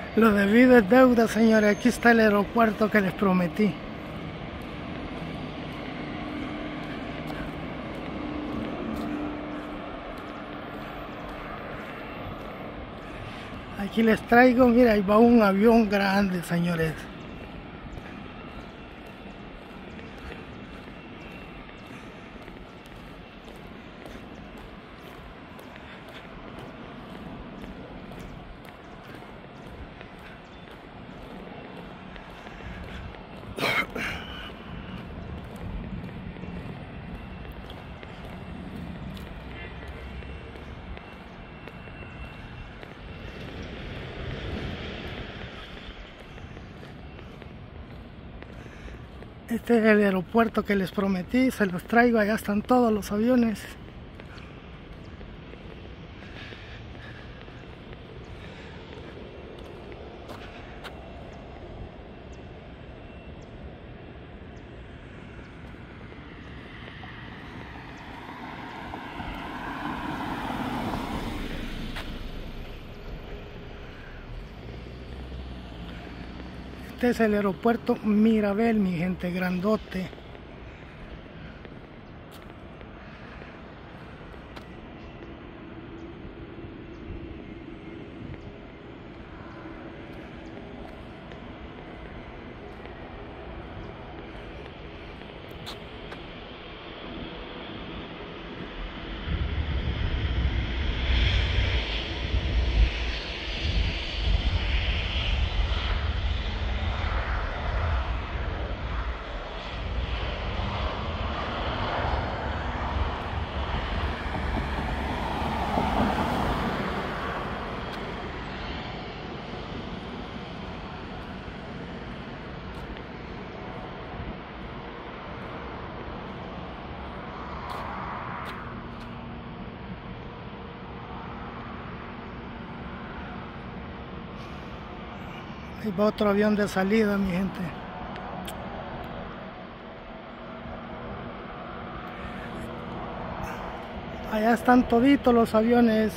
Lo debido es deuda, señores. Aquí está el aeropuerto que les prometí. Aquí les traigo, mira, ahí va un avión grande, señores. Este es el aeropuerto que les prometí, se los traigo, allá están todos los aviones. Este es el aeropuerto Mirabel, mi gente, grandote. Ahí va otro avión de salida, mi gente. Allá están toditos los aviones.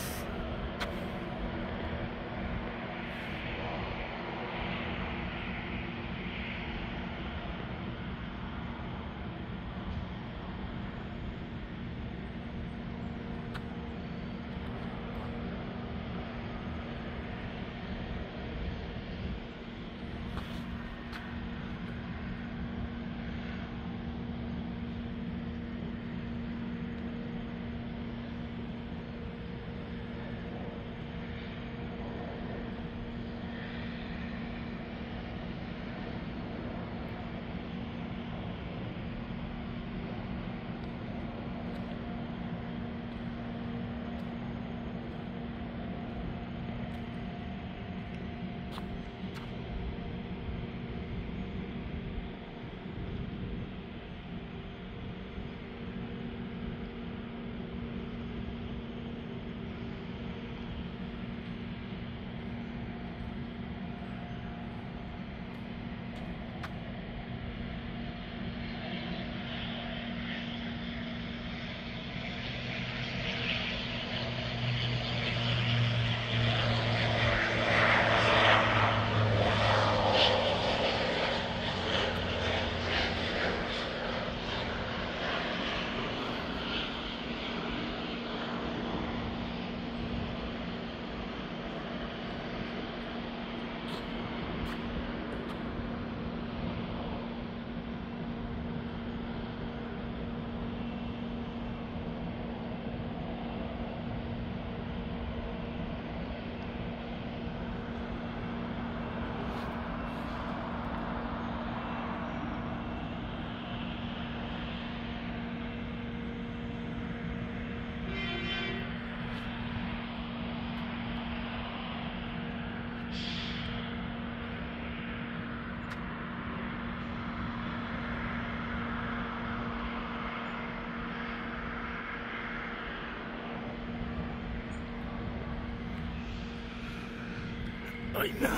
Ay, no.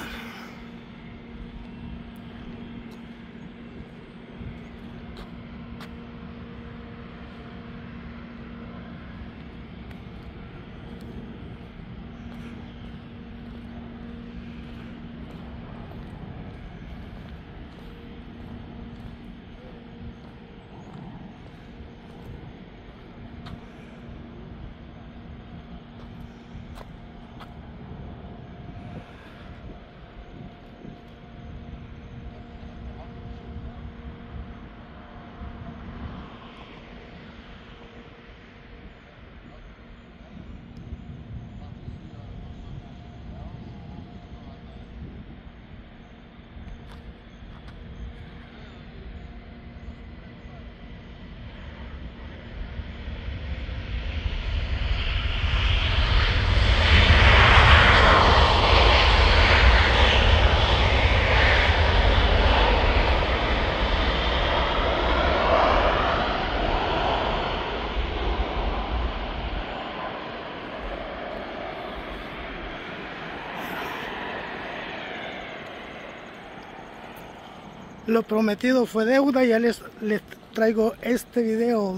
Lo prometido fue deuda. Ya les traigo este video.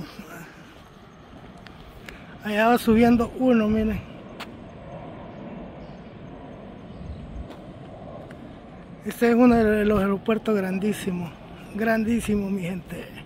Allá va subiendo uno, miren. Este es uno de los aeropuertos grandísimos, grandísimo, mi gente.